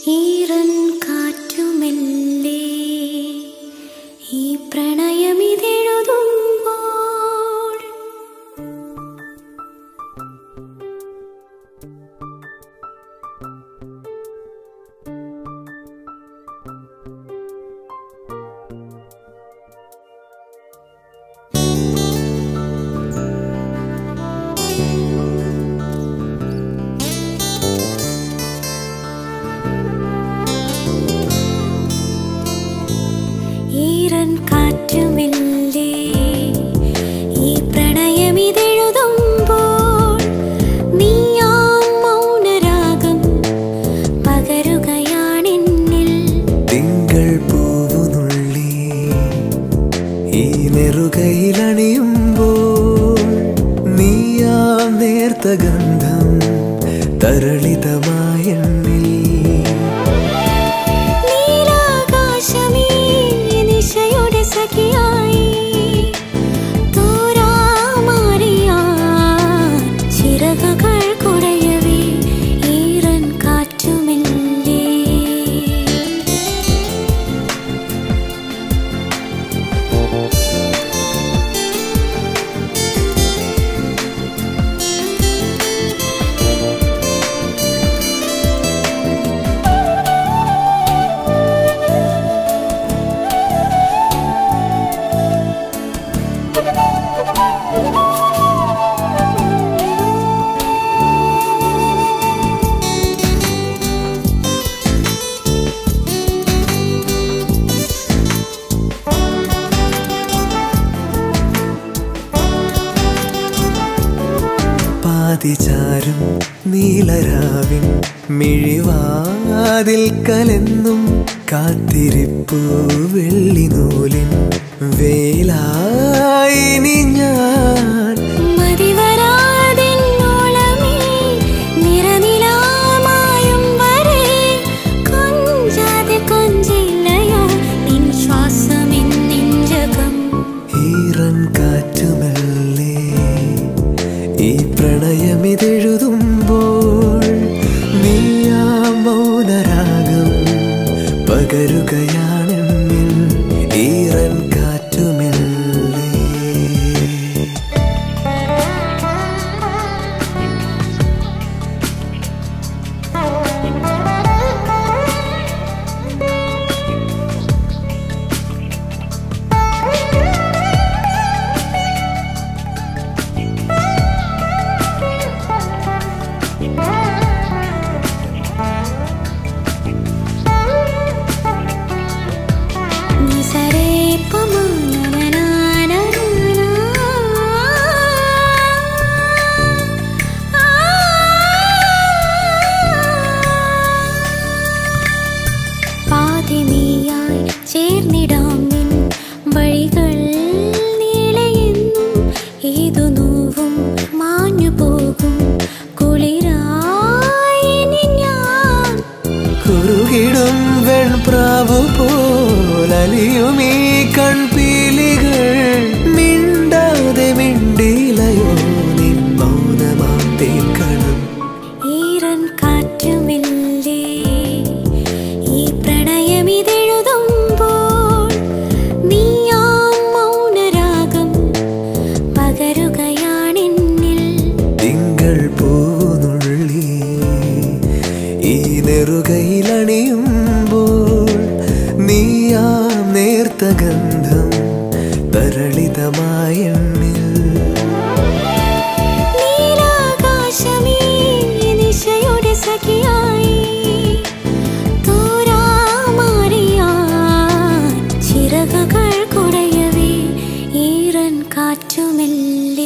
ഈറൻ കാറ്റുമെല്ലേ ഈ പ്രണയമിതെഴുതുമ്പോൾ ഈറൻ കാറ്റുമെല്ലേ ഈ പ്രണയമിതെഴുതുമ്പോൾ നീയാം മൗനരാഗം പകരുകയാണെന്നിൽ. തിങ്കൾ പൂവുനുള്ളി ഈ നെറുകയിലണിയുമ്പോൾ നീയാം നേർത്ത ഗന്ധം തരളിതമായെന്നിൽ. പാതിചാരും നീലരാവിൻ മിഴിവാതിൽ കലെന്നും കാത്തിരിപ്പു വെള്ളിനൂലിൻ വേലായിനി ഞാൻ. ഈറൻ കാറ്റുമെല്ലേ ഈ പ്രണയമിതെഴുതുമ്പോൾ നീയാ മൗനരാഗം പകരുകയാണെന്നിൽ. ഈറൻ കാറ്റുമെല്ലേ ചേർന്നിടാം നിൻ വഴികൾ നീളെയെന്നും ഏതു നോവും മാഞ്ഞു പോകും കുളിരായി ഞാൻ. കുറുകിടും വെൺപ്രാവു പോലലിയുമീ കൺപീലികൾ മിണ്ടാതെ മിണ്ടിലയോ നിൻ മൗനമാം തേക്കണം. ഈറൻ കാറ്റുമെല്ലേ ഈ പ്രണയമിതെഴുതുമ്പോൾ നീയാം മൗനരാഗം പകരുകയാണെന്നിൽ. തിങ്കൾ പൂവുനുള്ളി ഈ നെറുകയിലണിയുമ്പോൾ നീയാം നേർത്ത ഗന്ധം തരളിതമായെന്നിൽ. നീലാകാശമേ നിശയുടെ സഖിയായി തോരാമാറിയാൻ ചിറകുകൾ കുടയവേ ഈറൻ കാറ്റുമെല്ലേ